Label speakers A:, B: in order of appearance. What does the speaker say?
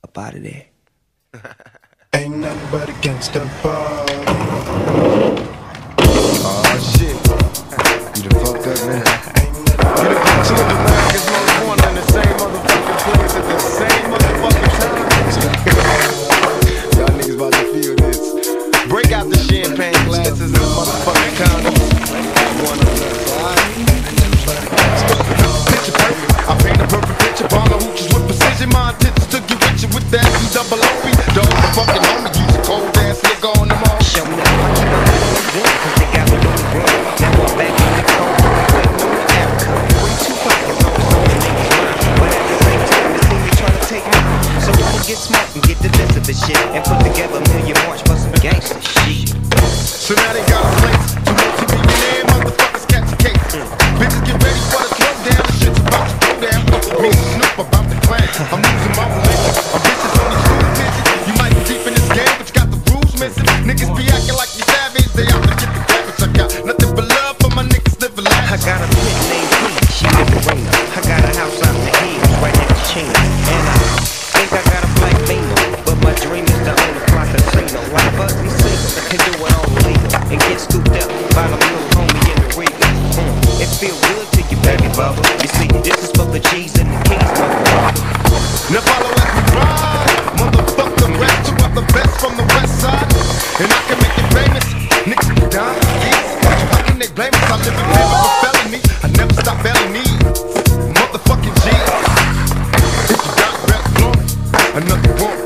A: up out of there.
B: Ain't nothing but a gangsta party.
C: Oh shit. You done fucked up now. You done got two of America's most wanted in the same motherfucking place at the same motherfucking time. Y'all niggas about to feel this. Break out the champagne glasses and the motherfucking condoms. One of them, alright? Picture perfect. I paint a perfect picture. Bomb the hoochies with precision. My intentions to get with you with that double OP. Dog the fucking homie. Use a cold ass nigga on them all.
A: Show me the money, cause they got me doing good. Now I'm back in the cold, waiting on the outcome. Way too pockets on some of the niggas' mind. But at the same time, they see me trying to take mine. So I'ma get smart and get the list of the shit and put together a million march for some gangsta shit.
C: So now they got a place to multi-millionaire motherfuckers catch a case. Bitches get ready for the throwdown. The shit's about to go down. Me and Snoop about the clan. I'm losing my religion. I'm bitches on these food bitches. You might be deep in this game, but you got the rules missing. Niggas be acting like you savage. They out to get the cabbage. I got nothing but love for my niggas living life.
A: I got a pit named Pete, she live in Reno. I got a house out the hills, right next to Chino. And I think I got a black Beamer, but my dream is to own a fly casino. Like Bugsy Siegel, I can do it all legal and get scooped up by the little homie in the rig. It feel good to you, baby bubba. You see, this is for the G's and the K's, motherfucker.
C: Now follow as we ride. Motherfucker, rap two of the best from the west side. And I can make it famous. Niggas be down, yes. How can they blame us? I live in pain of a felony. I never stop belly me. Motherfucking G. If you got rap blowing, another one.